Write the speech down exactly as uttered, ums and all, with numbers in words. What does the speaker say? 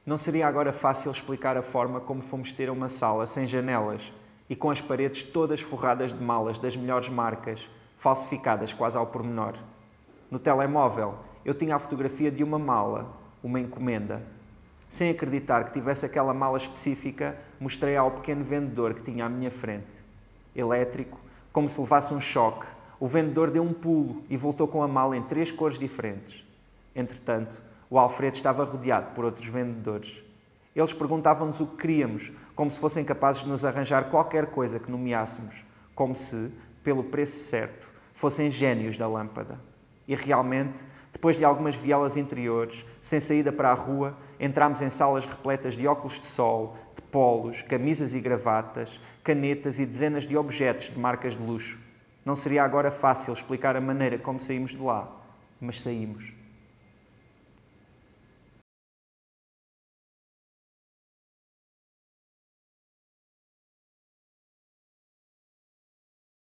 Não seria agora fácil explicar a forma como fomos ter uma sala sem janelas e com as paredes todas forradas de malas das melhores marcas, falsificadas quase ao pormenor? No telemóvel, eu tinha a fotografia de uma mala, uma encomenda. Sem acreditar que tivesse aquela mala específica, mostrei ao pequeno vendedor que tinha à minha frente. Elétrico, como se levasse um choque, o vendedor deu um pulo e voltou com a mala em três cores diferentes. Entretanto, o Alfredo estava rodeado por outros vendedores. Eles perguntavam-nos o que queríamos, como se fossem capazes de nos arranjar qualquer coisa que nomeássemos, como se, pelo preço certo, fossem génios da lâmpada. E realmente, depois de algumas vielas interiores, sem saída para a rua, entramos em salas repletas de óculos de sol, de polos, camisas e gravatas, canetas e dezenas de objetos de marcas de luxo. Não seria agora fácil explicar a maneira como saímos de lá, mas saímos.